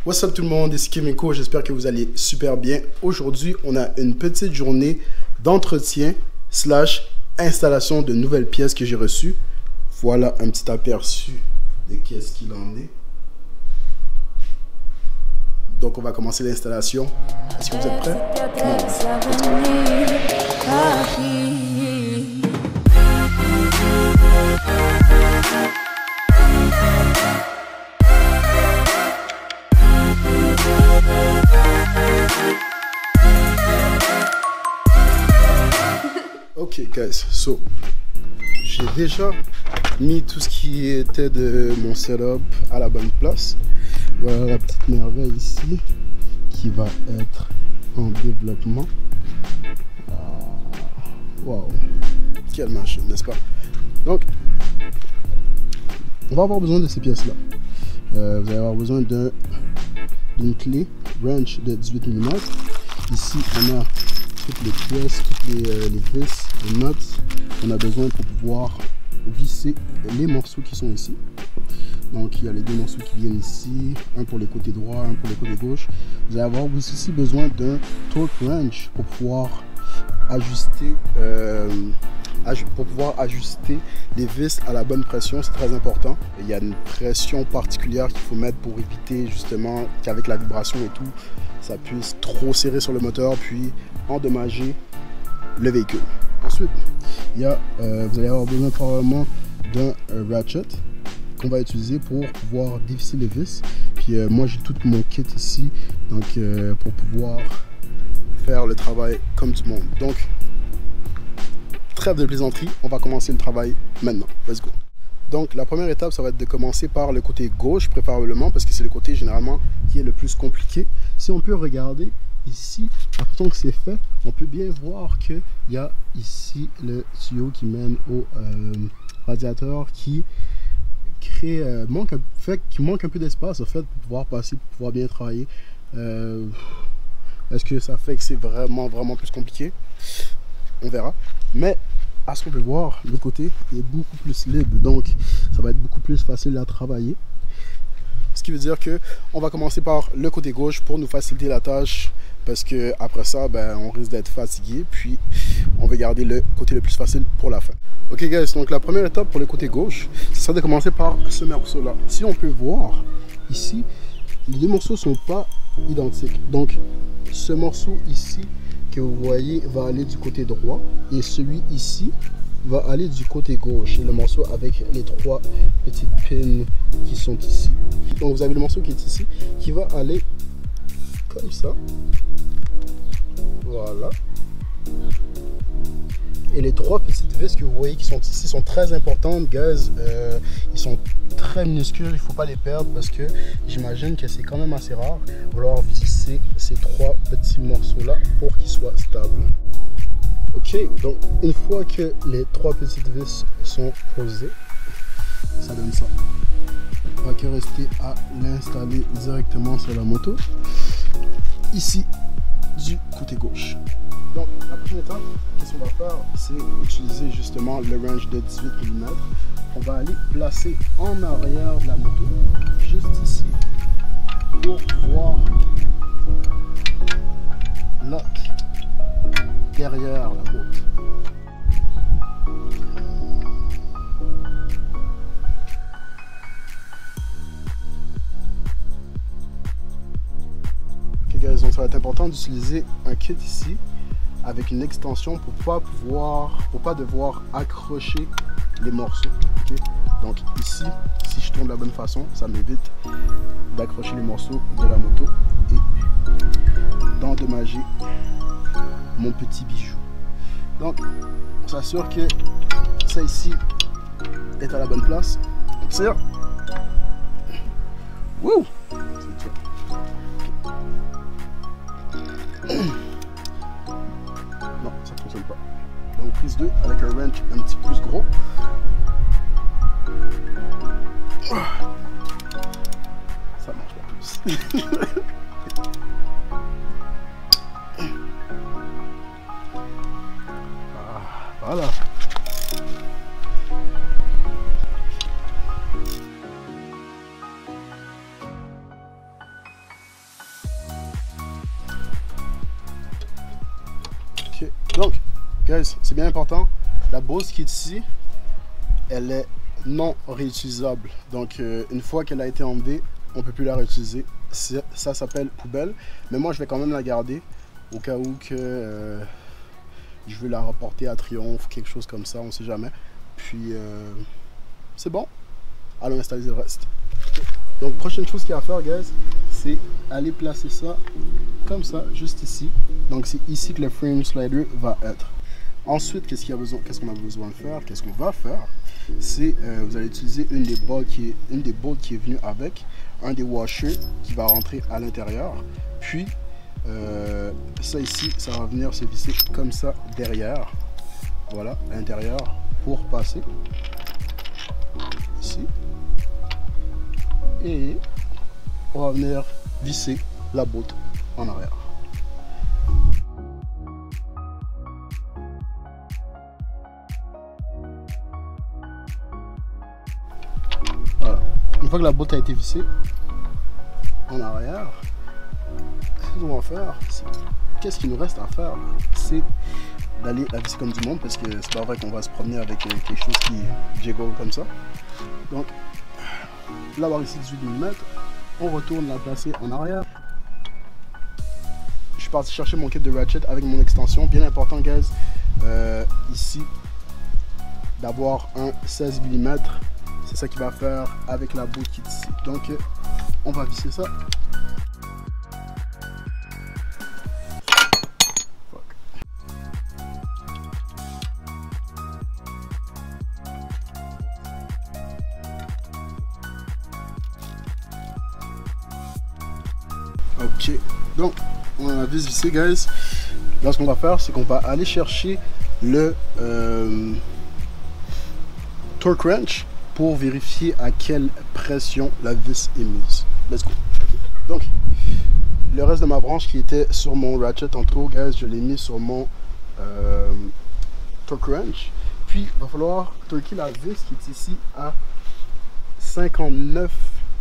What's up tout le monde, ici Kimiko, j'espère que vous allez super bien. Aujourd'hui, on a une petite journée d'entretien / installation de nouvelles pièces que j'ai reçues. Voilà un petit aperçu de qu'est-ce qu'il en est. Donc on va commencer l'installation. Est-ce que vous êtes prêts? Ok guys, so j'ai déjà mis tout ce qui était de mon setup à la bonne place. Voilà la petite merveille ici qui va être en développement. Wow, quelle machine, n'est-ce pas? Donc, on va avoir besoin de ces pièces-là. Vous allez avoir besoin d'une clé wrench de 18 mm. Ici, on a toutes les pièces, toutes les vis, les nuts qu'on a besoin pour pouvoir visser les morceaux qui sont ici. Donc il y a les deux morceaux qui viennent ici, un pour les côtés droits, un pour les côtés gauche. Vous allez avoir aussi besoin d'un torque wrench pour pouvoir ajuster les vis à la bonne pression. C'est très important. Il y a une pression particulière qu'il faut mettre pour éviter justement qu'avec la vibration et tout, ça puisse trop serrer sur le moteur puis endommager le véhicule. Ensuite, il y a, vous allez avoir besoin probablement d'un ratchet qu'on va utiliser pour pouvoir dévisser les vis. Puis moi j'ai tout mon kit ici, donc pour pouvoir faire le travail comme du monde. Donc, trêve de plaisanterie, on va commencer le travail maintenant. Let's go. Donc la première étape, ça va être de commencer par le côté gauche préférablement, parce que c'est le côté généralement qui est le plus compliqué. Si on peut regarder ici, après que c'est fait, on peut bien voir qu'il y a ici le tuyau qui mène au radiateur qui crée, qui manque un peu d'espace en fait pour pouvoir passer, pour pouvoir bien travailler. Est-ce que ça fait que c'est vraiment plus compliqué? On verra. Mais à ce qu'on peut voir, le côté est beaucoup plus libre, donc ça va être beaucoup plus facile à travailler. Ce qui veut dire que on va commencer par le côté gauche pour nous faciliter la tâche, parce que après ça, ben, on risque d'être fatigué, puis on va garder le côté le plus facile pour la fin. Ok guys, donc la première étape pour le côté gauche, ce sera de commencer par ce morceau là. Si on peut voir ici, les deux morceaux sont pas identiques. Donc ce morceau ici que vous voyez va aller du côté droit et celui ici va aller du côté gauche. Et le morceau avec les trois petites pins qui sont ici. Donc vous avez le morceau qui est ici qui va aller comme ça. Voilà. Et les trois petites vis que vous voyez qui sont ici sont très importantes, guys. Ils sont très minuscules, il ne faut pas les perdre parce que j'imagine que c'est quand même assez rare. Il va falloir visser ces trois petits morceaux là pour qu'ils soient stables. Ok, donc une fois que les trois petites vis sont posées, ça donne ça. On va que rester à l'installer directement sur la moto, ici du côté gauche. Donc la prochaine étape, qu'est-ce qu'on va faire, c'est utiliser justement le wrench de 18 mm. On va aller placer en arrière de la moto, juste ici, pour pouvoir lock derrière la route. Ok guys, donc ça va être important d'utiliser un kit ici avec une extension pour pas devoir accrocher les morceaux. Okay? Donc ici, si je tourne de la bonne façon, ça m'évite d'accrocher les morceaux de la moto et d'endommager mon petit bijou. Donc on s'assure que ça ici est à la bonne place. On tire. Wouh! Non, ça ne fonctionne pas. Donc prise 2 avec un wrench un petit peu plus gros. Ça marche pas plus. Voilà. Donc, guys, c'est bien important. La bosse qui est ici, elle est non réutilisable. Donc, une fois qu'elle a été enlevée, on ne peut plus la réutiliser. Ça s'appelle poubelle. Mais moi, je vais quand même la garder au cas où que je veux la rapporter à Triomphe, quelque chose comme ça, on ne sait jamais. Puis, c'est bon. Allons installer le reste. Donc, prochaine chose qu'il y a à faire, guys, c'est aller placer ça comme ça, juste ici. Donc, c'est ici que le frame slider va être. Ensuite, qu'est-ce qu'on a besoin de faire? Qu'est-ce qu'on va faire? C'est, vous allez utiliser une des bolts qui est venue avec, un des washers qui va rentrer à l'intérieur. Puis, ça ici, ça va venir se visser comme ça derrière. Voilà, à l'intérieur pour passer. Ici. Et on va venir visser la botte en arrière. Voilà. Une fois que la botte a été vissée en arrière, ce qu'on va faire, qu'est-ce qu'il nous reste à faire? C'est d'aller la visser comme du monde, parce que c'est pas vrai qu'on va se promener avec quelque chose qui jiggle comme ça. Donc, l'avoir ici 18 mm, on retourne la placer en arrière. Je suis parti chercher mon kit de ratchet avec mon extension. Bien important, guys, ici, d'avoir un 16 mm. C'est ça qui va faire avec la botte qui est ici. Donc, on va visser ça. Ok, donc on a vissé, guys. Là, ce qu'on va faire, c'est qu'on va aller chercher le torque wrench pour vérifier à quelle pression la vis est mise. Let's go. Donc, le reste de ma branche qui était sur mon ratchet tantôt, guys, je l'ai mis sur mon torque wrench. Puis, il va falloir torquer la vis qui est ici à 59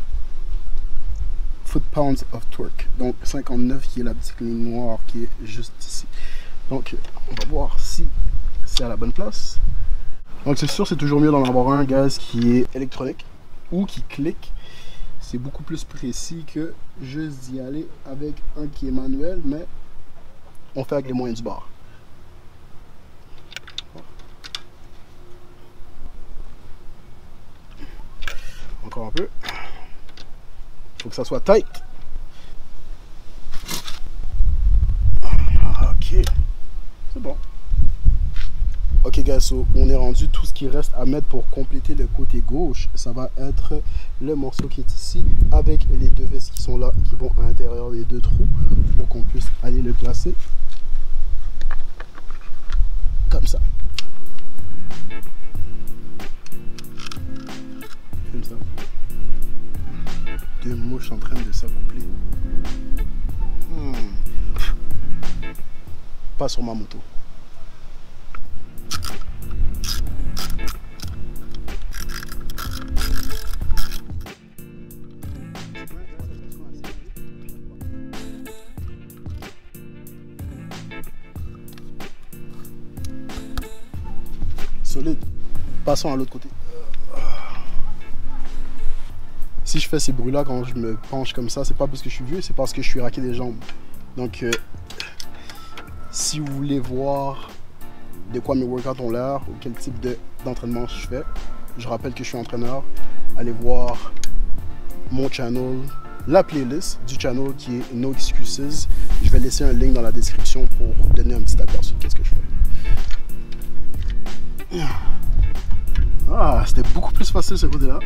foot-pounds of torque. Donc 59 qui est la petite ligne noire qui est juste ici. Donc on va voir si c'est à la bonne place. Donc c'est sûr, c'est toujours mieux d'en avoir un, gaz, qui est électronique ou qui clique. C'est beaucoup plus précis que juste d'y aller avec un qui est manuel, mais on fait avec les moyens du bord. Encore un peu. Faut que ça soit tight. Ok, c'est bon. Ok, guys, so on est rendu. Tout ce qui reste à mettre pour compléter le côté gauche, ça va être le morceau qui est ici avec les deux vis qui sont là, qui vont à l'intérieur des deux trous pour qu'on puisse aller le placer comme ça. Comme ça. Deux mouches en train de s'accoupler. Pas sur ma moto. Solide. Passons à l'autre côté. Si je fais ces bruits là quand je me penche comme ça, c'est pas parce que je suis vieux, c'est parce que je suis raqué des jambes. Donc si vous voulez voir de quoi mes workouts ont l'air ou quel type d'entraînement je fais, je rappelle que je suis entraîneur. Allez voir mon channel, la playlist du channel qui est No Excuses. Je vais laisser un link dans la description pour donner un petit aperçu de ce que je fais. Ah, c'était beaucoup plus facile ce côté-là.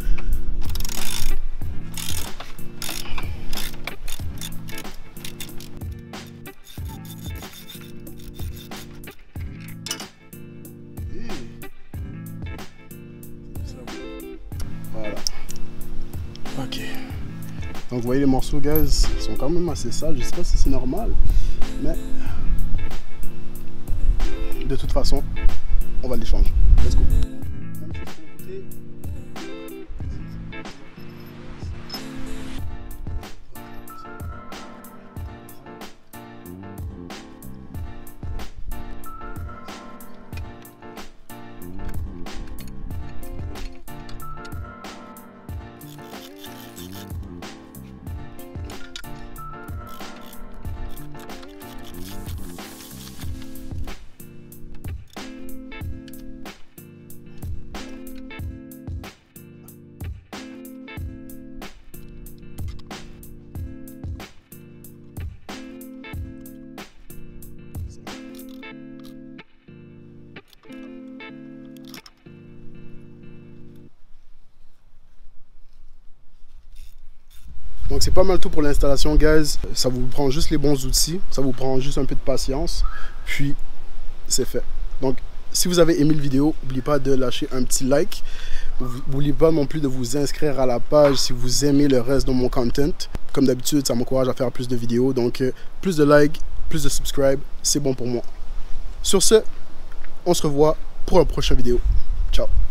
Voilà. Ok. Donc vous voyez les morceaux, guys, ils sont quand même assez sales. Je sais pas si c'est normal, mais de toute façon, on va les changer. Let's go. Donc c'est pas mal tout pour l'installation, guys. Ça vous prend juste les bons outils, ça vous prend juste un peu de patience, puis c'est fait. Donc si vous avez aimé la vidéo, n'oubliez pas de lâcher un petit like. N'oubliez pas non plus de vous inscrire à la page si vous aimez le reste de mon content. Comme d'habitude, ça m'encourage à faire plus de vidéos. Donc plus de likes, plus de subscribe, c'est bon pour moi. Sur ce, on se revoit pour une prochaine vidéo. Ciao.